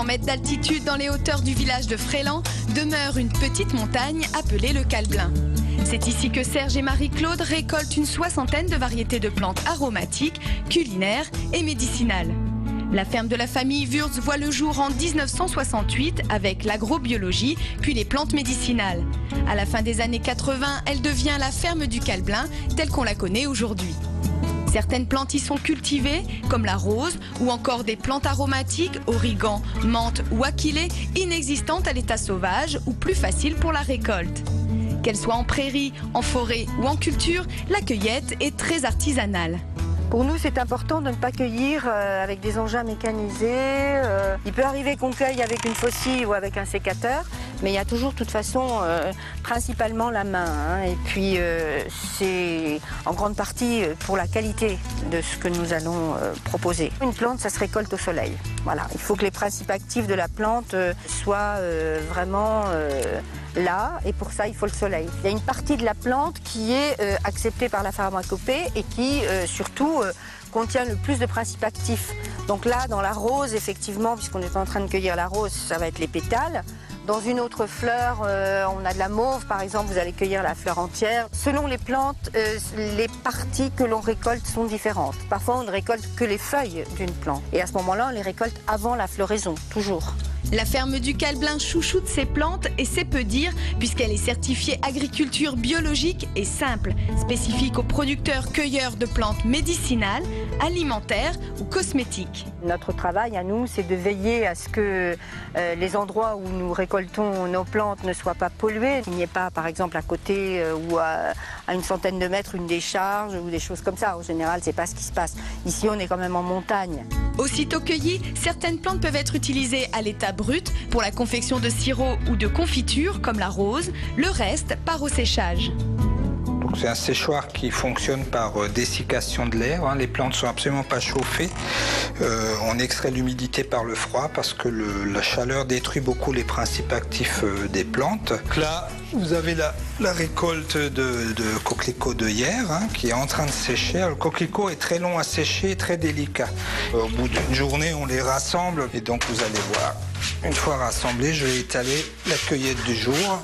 600 mètres d'altitude dans les hauteurs du village de Fréland demeure une petite montagne appelée le Calblin. C'est ici que Serge et Marie-Claude récoltent une soixantaine de variétés de plantes aromatiques, culinaires et médicinales. La ferme de la famille Wurtz voit le jour en 1968 avec l'agrobiologie, puis les plantes médicinales. À la fin des années 80, elle devient la ferme du Calblin, telle qu'on la connaît aujourd'hui. Certaines plantes y sont cultivées, comme la rose, ou encore des plantes aromatiques, origan, menthe ou aquilée, inexistantes à l'état sauvage ou plus faciles pour la récolte. Qu'elle soit en prairie, en forêt ou en culture, la cueillette est très artisanale. Pour nous, c'est important de ne pas cueillir avec des engins mécanisés. Il peut arriver qu'on cueille avec une faucille ou avec un sécateur, mais il y a toujours, de toute façon, principalement la main. Et puis, c'est en grande partie pour la qualité de ce que nous allons proposer. Une plante, ça se récolte au soleil. Voilà. Il faut que les principes actifs de la plante soient vraiment là, et pour ça, il faut le soleil. Il y a une partie de la plante qui est acceptée par la pharmacopée et qui, surtout, contient le plus de principes actifs. Donc là, dans la rose, effectivement, puisqu'on est en train de cueillir la rose, ça va être les pétales. Dans une autre fleur, on a de la mauve, par exemple, vous allez cueillir la fleur entière. Selon les plantes, les parties que l'on récolte sont différentes. Parfois, on ne récolte que les feuilles d'une plante. Et à ce moment-là, on les récolte avant la floraison, toujours. La ferme du Calblin chouchoute ses plantes et c'est peu dire puisqu'elle est certifiée agriculture biologique et simple, spécifique aux producteurs-cueilleurs de plantes médicinales, alimentaires ou cosmétiques. Notre travail à nous, c'est de veiller à ce que les endroits où nous récoltons nos plantes ne soient pas pollués. Il n'y ait pas, par exemple, à côté ou à une centaine de mètres une décharge ou des choses comme ça. En général, c'est pas ce qui se passe. Ici, on est quand même en montagne. Aussitôt cueillies, certaines plantes peuvent être utilisées à l'état brut pour la confection de sirop ou de confiture comme la rose, le reste part au séchage. C'est un séchoir qui fonctionne par dessiccation de l'air. Les plantes ne sont absolument pas chauffées. On extrait l'humidité par le froid parce que la chaleur détruit beaucoup les principes actifs des plantes. Donc là, vous avez la récolte de coquelicots de hier qui est en train de sécher. Le coquelicot est très long à sécher et très délicat. Au bout d'une journée, on les rassemble et donc vous allez voir. Une fois rassemblés, je vais étaler la cueillette du jour.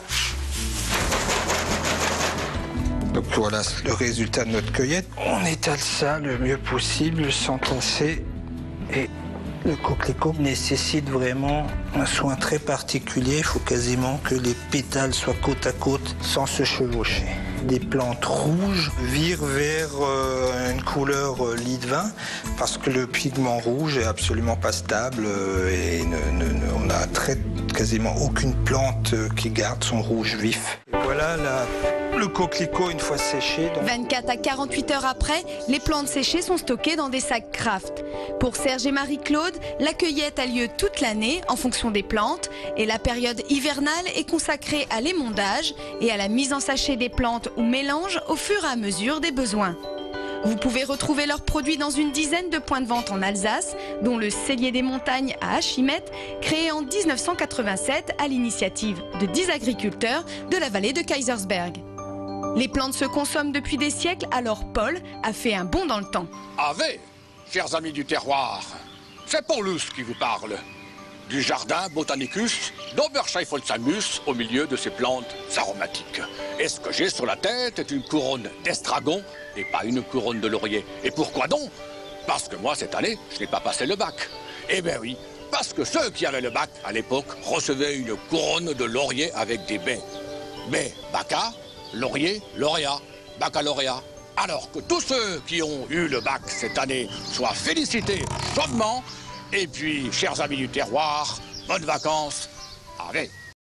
Donc voilà le résultat de notre cueillette. On étale ça le mieux possible, sans tasser. Et le coquelicot nécessite vraiment un soin très particulier. Il faut quasiment que les pétales soient côte à côte sans se chevaucher. Les plantes rouges virent vers une couleur lit de vin parce que le pigment rouge est absolument pas stable et on n'a quasiment aucune plante qui garde son rouge vif. Et voilà le coquelicot une fois séché. 24 à 48 heures après, les plantes séchées sont stockées dans des sacs Kraft. Pour Serge et Marie-Claude, la cueillette a lieu toute l'année en fonction des plantes et la période hivernale est consacrée à l'émondage et à la mise en sachet des plantes ou mélanges au fur et à mesure des besoins. Vous pouvez retrouver leurs produits dans une dizaine de points de vente en Alsace, dont le Cellier des Montagnes à Achimette, créé en 1987 à l'initiative de 10 agriculteurs de la vallée de Kaysersberg. Les plantes se consomment depuis des siècles, alors Paul a fait un bond dans le temps. Avez, chers amis du terroir, c'est Paulus qui vous parle. Du jardin Botanicus d'Oberscheifolzamus au milieu de ces plantes aromatiques. Et ce que j'ai sur la tête est une couronne d'estragon et pas une couronne de laurier. Et pourquoi donc? Parce que moi, cette année, je n'ai pas passé le bac. Eh bien oui, parce que ceux qui avaient le bac à l'époque recevaient une couronne de laurier avec des baies. Baies, baca, laurier, lauréat, baccalauréat. Alors que tous ceux qui ont eu le bac cette année soient félicités chaudement. Et puis, chers amis du terroir, bonnes vacances. Allez.